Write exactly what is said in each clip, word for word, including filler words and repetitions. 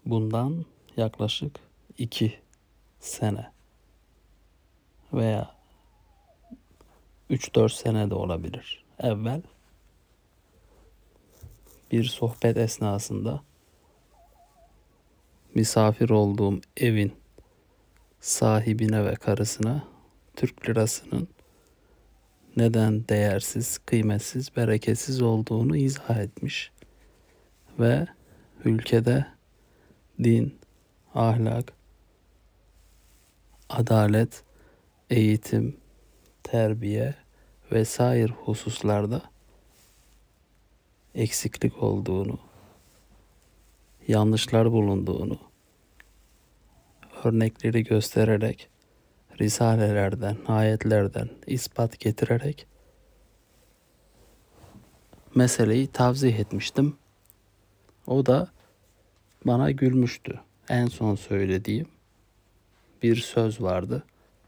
Bundan yaklaşık iki sene veya üç dört sene de olabilir evvel bir sohbet esnasında misafir olduğum evin sahibine ve karısına Türk lirasının neden değersiz, kıymetsiz, bereketsiz olduğunu izah etmiş ve ülkede din, ahlak, adalet, eğitim, terbiye vesaire hususlarda eksiklik olduğunu, yanlışlar bulunduğunu örnekleri göstererek, risalelerden, ayetlerden ispat getirerek meseleyi tavzih etmiştim. O da bana gülmüştü. En son söylediğim bir söz vardı.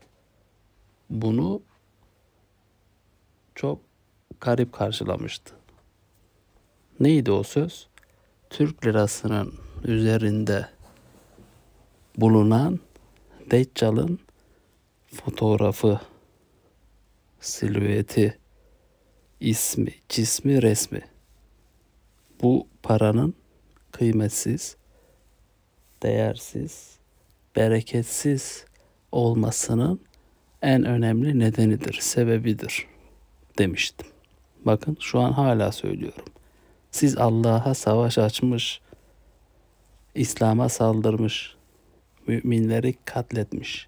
Bunu çok garip karşılamıştı. Neydi o söz? Türk lirasının üzerinde bulunan Deccal'ın fotoğrafı, silüeti, ismi, cismi, resmi. Bu paranın kıymetsiz, değersiz, bereketsiz olmasının en önemli nedenidir, sebebidir demiştim. Bakın şu an hala söylüyorum. Siz Allah'a savaş açmış, İslam'a saldırmış, müminleri katletmiş,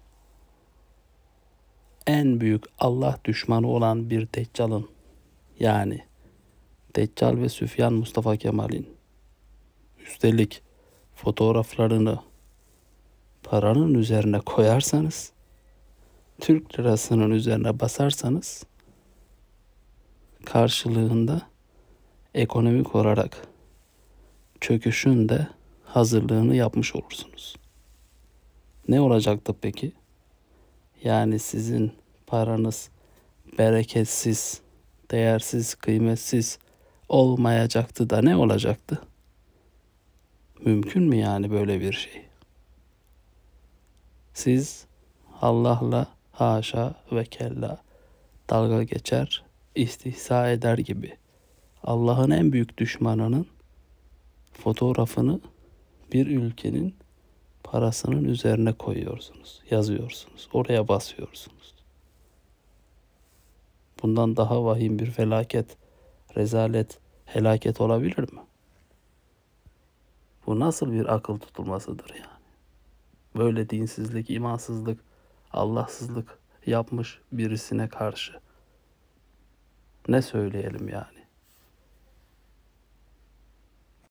en büyük Allah düşmanı olan bir Deccal'ın, yani Deccal ve Süfyan Mustafa Kemal'in üstelik fotoğraflarını paranın üzerine koyarsanız, Türk lirasının üzerine basarsanız karşılığında ekonomik olarak çöküşün de hazırlığını yapmış olursunuz. Ne olacaktı peki? Yani sizin paranız bereketsiz, değersiz, kıymetsiz olmayacaktı da ne olacaktı? Mümkün mü yani böyle bir şey? Siz Allah'la haşa ve kella dalga geçer, istihza eder gibi Allah'ın en büyük düşmanının fotoğrafını bir ülkenin parasının üzerine koyuyorsunuz, yazıyorsunuz, oraya basıyorsunuz. Bundan daha vahim bir felaket, rezalet, helaket olabilir mi? Bu nasıl bir akıl tutulmasıdır yani? Böyle dinsizlik, imansızlık, Allahsızlık yapmış birisine karşı ne söyleyelim yani?